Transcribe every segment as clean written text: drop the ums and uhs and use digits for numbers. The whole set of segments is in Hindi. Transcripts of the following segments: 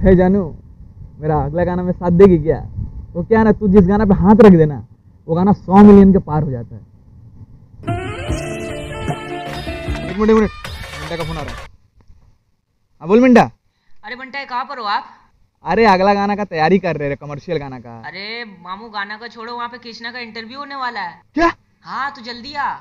है जानू, मेरा अगला गाना में साथ देगी क्या? वो क्या है ना, तू जिस गाना पे हाथ रख देना वो गाना 100 मिलियन के पार हो जाता है। एक मिनट मिंटा का फोन आ रहा है। हाँ बोल मिंटा। अरे बंटा कहाँ पर हो आप? अरे अगला गाना का तैयारी कर रहे हैं, कमर्शियल गाना का। अरे मामू गाना का छोड़ो, वहाँ पे कृष्णा का इंटरव्यू होने वाला है। क्या? हाँ तो जल्दी आ।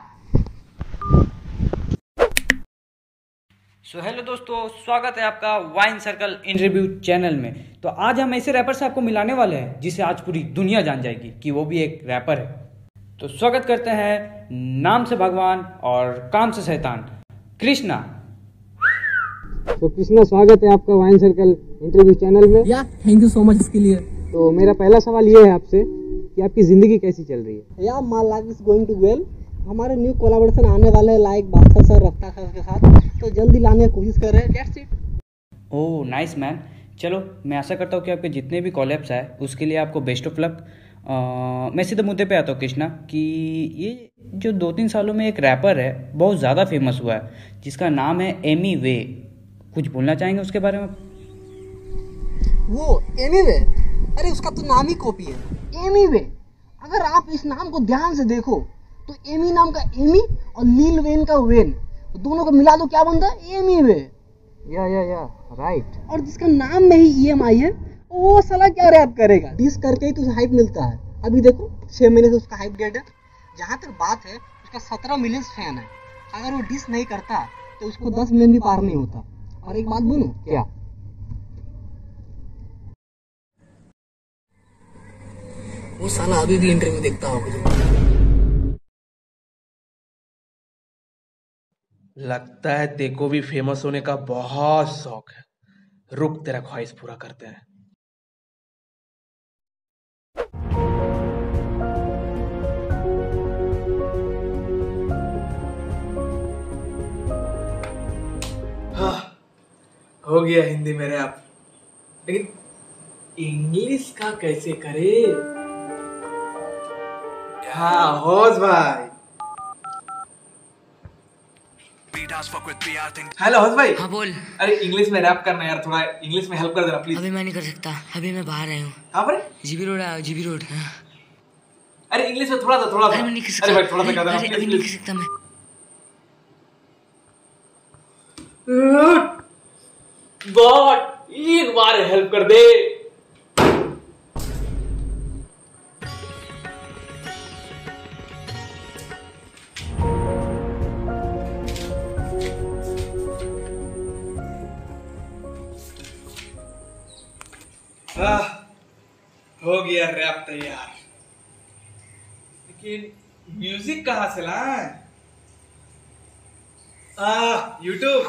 हेलो दोस्तों, स्वागत है आपका वाइन सर्कल इंटरव्यू चैनल में। तो आज हम ऐसे रैपर से आपको मिलाने वाले हैं जिसे आज पूरी दुनिया जान जाएगी कि वो भी एक रैपर है। तो स्वागत करते हैं नाम से भगवान और काम से शैतान, कृष्णा। तो कृष्णा, स्वागत है आपका वाइन सर्कल इंटरव्यू चैनल में। या थैंक यू सो मच इसके लिए। तो मेरा पहला सवाल ये है आपसे कि आपकी ज़िंदगी कैसी चल रही है? या my life is going too well. हमारे न्यू कोलैबोरेशन आने वाले हैं लाइक बादशाह सर, रफ्तार सर के साथ, तो जल्दी लाने की कोशिश कर रहे हैं। That's it. Oh nice man. चलो, मैं आशा करता हूँ कि आपके जितने भी कॉलेब्स आए उसके लिए आपको बेस्ट ऑफ लक। मैं सीधे मुद्दे पे आता हूँ कृष्णा कि ये जो 2-3 सालों में एक रैपर है बहुत ज़्यादा फेमस हुआ है जिसका नाम है एमी वे। कुछ बोलना चाहेंगे उसके बारे में? वो एमी वे, अरे उसका तो नाम ही कॉपी है, एमी वे। अगर आप इस नाम को ध्यान से देखो तो एमी नाम का एमी और लील वेन का वेन, दोनों को मिला दो क्या बनता है? Emiway. Yeah right. और जिसका नाम में ही ईएमआई है वो साला क्या रैप करेगा? डिस करके ही तो हाइप मिलता है। अभी देखो 6 महीने से उसका हाइप डेड है। जहाँ तक बात है, उसका 17 मिलियन फैन है। अगर वो डिस नहीं करता तो उसको 10 मिलियन भी पार नहीं होता। और एक बात बोलूं क्या, वो साला अभी भी इंटरव्यू देखता होगा। लगता है तेको भी फेमस होने का बहुत शौक है। रुक, तेरा ख्वाहिश पूरा करते हैं। हाँ, हो गया हिंदी में रैप, लेकिन इंग्लिश का कैसे करे? हाँ हौज भाई। हेलो हौज भाई। हाँ बोल। अरे इंग्लिश में रैप करना यार, थोड़ा इंग्लिश में हेल्प कर देना प्लीज। अभी मैं नहीं कर सकता, अभी मैं बाहर आया हूँ। हाँ पर जीबी रोड आया, जीबी रोड। अरे इंग्लिश में थोड़ा सा अरे मैं नहीं कर सकता। अरे भाई थोड़ा सा कर देना अरे अभी प्लीज नहीं कर सकता मैं। गॉड, एक बार हेल्प कर दे। हो गया रैप तैयार, लेकिन म्यूजिक कहां से लाएं? YouTube,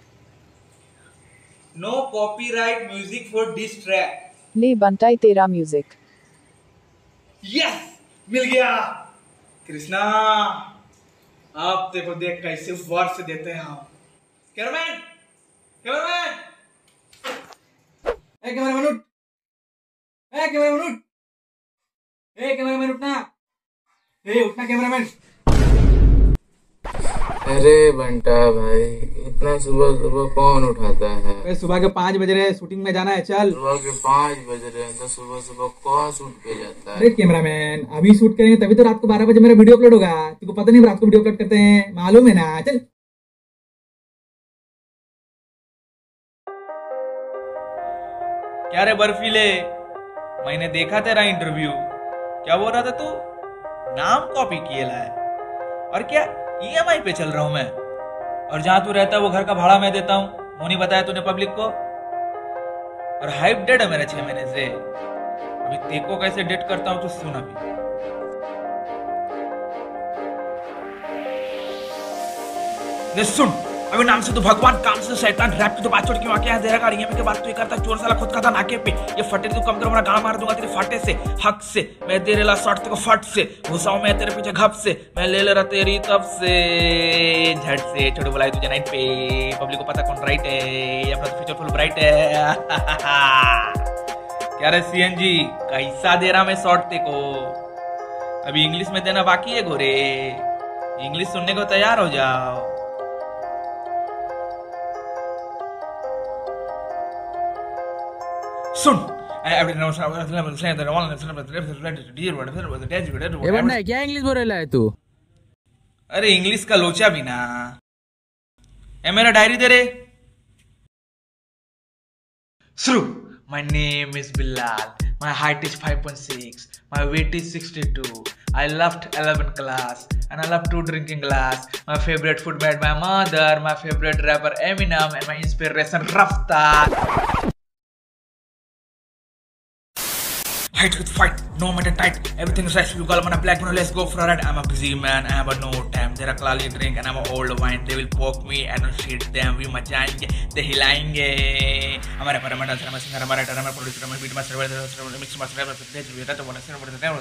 no copyright music for this track. ले बंटाई तेरा म्यूजिक। यस, मिल गया। कृष्णा, आप देखो, देख कैसे वर्ड्स देते हैं हम। कैमरामैन, कैमरामैन, कैमरामैन उठ, कैमरामैन उठ, कैमरामैन उठना, उठना कैमरामैन। अरे बंटा भाई, इतना सुबह सुबह कौन उठाता है? सुबह के 5 बज रहे हैं, शूटिंग में जाना है, चल। सुबह के 5 बज रहे हैं तो सुबह सुबह कौन शूट पे जाता है? अरे कैमरामैन, अभी शूट करेंगे तभी तो रात को 12 बजे मेरा वीडियो अपलोड होगा। तुमको पता नहीं रात को वीडियो अपलोड करते हैं, मालूम है ना? चल। क्या रे बर्फीले, मैंने देखा तेरा इंटरव्यू। क्या बोल रहा था तू? नाम कॉपी किए लाए, और क्या ईएमआई पे चल रहा हूं मैं? और जहां तू रहता है वो घर का भाड़ा मैं देता हूं, वो नहीं बताया तूने पब्लिक को? और हाइप डेड है मेरे 6 महीने से। अभी तेको कैसे डेट करता हूं तो सुन। अभी सुन, अभी नाम से तो भगवान, काम से शैतान, रैप की तो बात छोड़ के वहां क्या दे रहा है के बात तो ये करता चोर साला खुद का था नाके पे। ये फटे तू कम कर, मैं गाना मार दूंगा तेरे फाटे से, हक से। मैं दे रहा शॉट तेरे को फट से, घुसाऊं मैं तेरे पीछे घप से, मैं ले रहा तेरी तब से झट से। छोटे बुलाई तुझे नाइट पे, पब्लिक को पता कौन राइट है, अपना तो फ्यूचर फुल ब्राइट है। क्या रे सीएनजी, कैसा दे रहा मैं शॉट तेको? अभी इंग्लिश में देना बाकी है गोरे, इंग्लिश सुनने को तैयार हो जाओ। सुन क्या इंग्लिश बोल रहा है तू? अरे इंग्लिश का लोचा भी ना। ए मेरा डायरी दे रे। शुरू। My name is Bilal. My height is 5.6. My weight is 62. I left 11th class and I love to drinking glass. My favorite food made my mother. My favorite rapper Eminem and my inspiration Raftaar. Height with fight, no matter tight. Everything is right. You call me a black man, let's go for a ride. I'm a busy man, I have no time. They're a cloudy drink and I'm a old wine. They will poke me and I'll shit them. We मचाएंगे, they हिलाएंगे. हमारे parameter, हमारे singer, हमारे writer, हमारे producer, हमारे beat master, हमारे mix master, हमारे stage leader, तो बोला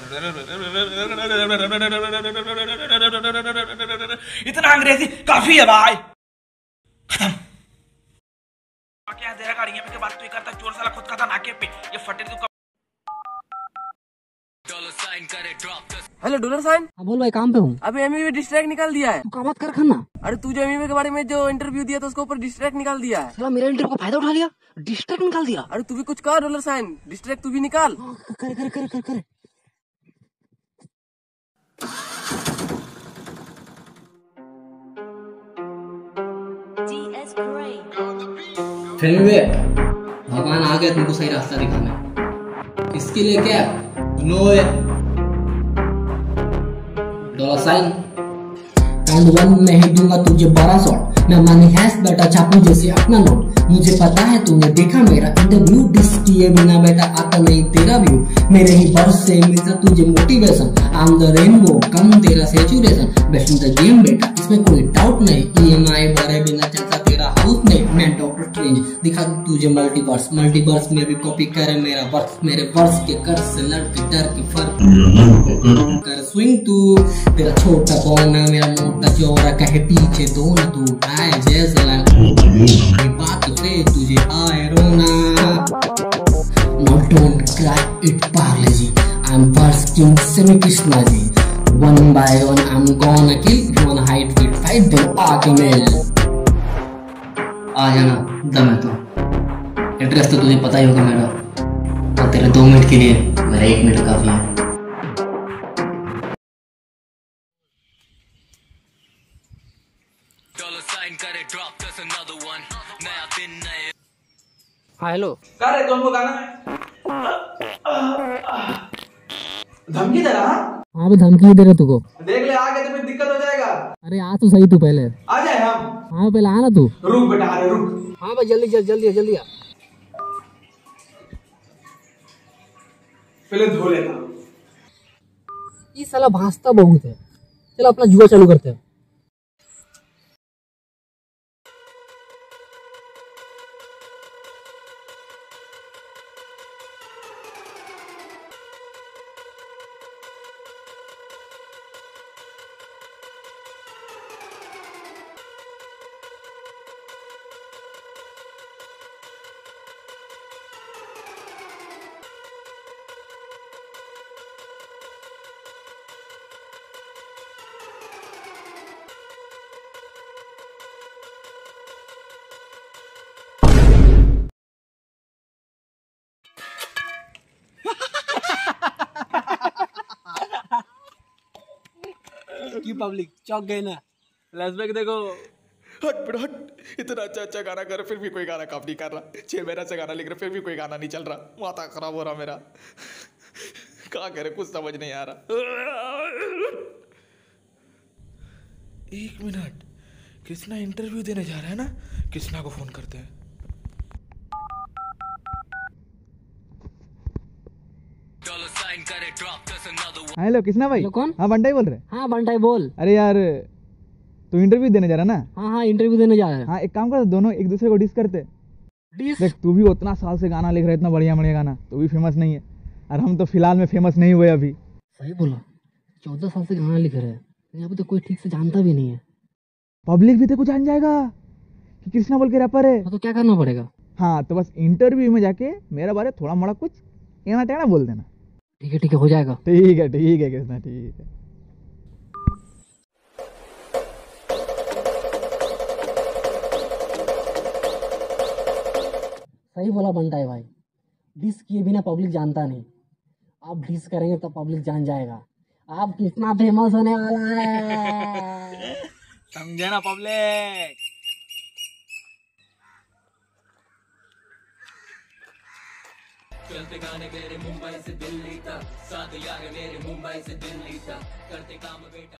इतना अंग्रेजी काफी है भाई. खत्म. क्या तेरा गाड़ी में के बात तू करता चोर साला खुद का था नाके पे ये फटे तू. Hello dollar sign. हाँ बोल भाई, काम पे हूँ। अबे एमवी डिस्ट्रैक्ट निकाल दिया है। तू काम मत कर खाना। अरे तू जो एमवी के बारे में जो इंटरव्यू दिया था उसके ऊपर डिस्ट्रैक्ट निकाल दिया है। साला मेरा इंटरव्यू का फायदा उठा लिया, डिस्ट्रैक्ट निकाल दिया। अरे तू भी कुछ कर डॉलर साइन, डिस्ट्रैक्ट तू भी निकाल। कर कर कर कर कर। भगवान आ गया तुमको सही रास्ता दिखाने। इसके लिए क्या नो डॉलर साइन राउंड 1 में ही दूंगा तुझे 12 शॉट। मैं मनी हैश बेटा छापू जैसे अपना नोट। मुझे पता है तूने देखा मेरा इंटरव्यू, डिस किए बिना बेटा आता नहीं तेरा व्यू। मेरे ही बर्स से मिलता तुझे motivation. I am the rainbow कम तेरा saturation. Best in the game बेटा इसमें कोई डाउट नहीं। EMI भरे बिना चलता तेरा हाउस नहीं। मैं डॉक्टर स्ट्रेंज दिखा तुझे मल्टीवर्स, मल्टीवर्स में भी कॉपी करे मेरा वर्स। मेरे वर्स के कर से लड़ के डर के फर्क कर स्विंग तू। तेरा छोटा बॉन मेरा मोटा चौरा कहे पीछे दो न तू आए जैसे बात से तुझे आए रोना। Now don't cry it parle ji, I'm first king semi Krishna ji. One by one I'm gonna kill. If you wanna hide with fight then आके मिल। आ जाना दम है तो। एड्रेस तो तुझे पता ही होगा मेरा, और तेरे 2 मिनट के लिए मेरा 1 मिनट काफी है। हाँ हेलो। क्या रे तुमको गाना है? धमकी दे रहा? हाँ धमकी दे रहा तुझको। देख ले आगे तो फिर दिक्कत हो जाएगा। अरे आ तो सही तू पहले। आ जाए हम। हाँ पहले आना तू। रुक बेटा, अरे रुक। हाँ भाई जल्दी जल्दी जल्दी आ। पहले धो लेना। ये साला भांजता बहुत है। चलो अपना जुआ चालू करते हैं। पब्लिक चौक गए ना। फ्लैशबैक देखो। हट बेटा हट, इतना अच्छा गाना कर फिर भी कोई गाना काम नहीं कर रहा। 6 महीने से गाना लिख रहा फिर भी कोई गाना नहीं चल रहा। माथा खराब हो रहा मेरा। क्या करे कुछ समझ नहीं आ रहा। 1 मिनट, कृष्णा इंटरव्यू देने जा रहा है ना। कृष्णा को फोन करते हैं। हेलो कृष्णा भाई। कौन? हाँ बंटाई बोल रहे। हाँ बंटाई बोल। अरे यार तू इंटरव्यू देने जा रहा ना? हाँ हाँ इंटरव्यू देने जा रहा है। हाँ एक काम कर, दोनों एक दूसरे को डिस करते। देख तू भी उतना साल से गाना लिख रहा है, इतना बढ़िया बढ़िया गाना, तू भी फेमस नहीं है और हम तो फिलहाल में फेमस नहीं हुए अभी। सही बोला, 14 साल से गाना लिख रहे हैं, यहाँ पे तो कोई ठीक से जानता भी नहीं है। पब्लिक भी तेरे को जान जाएगा कि कृष्णा बोल के रैपर है। तो क्या करना पड़ेगा? हाँ तो बस इंटरव्यू में जाके मेरे बारे थोड़ा मोड़ा कुछ एना टेढ़ा बोल देना। ठीक है हो जाएगा। ठीक है कृष्णा ठीक है। सही बोला बंटाई भाई, डिस किए बिना पब्लिक जानता नहीं, आप डिस करेंगे तो पब्लिक जान जाएगा आप कितना फेमस होने वाला है। समझे ना पब्लिक। चलते गाने मेरे मुंबई से दिल्ली तक, साथ यार मेरे मुंबई से दिल्ली तक, करते काम बेटा।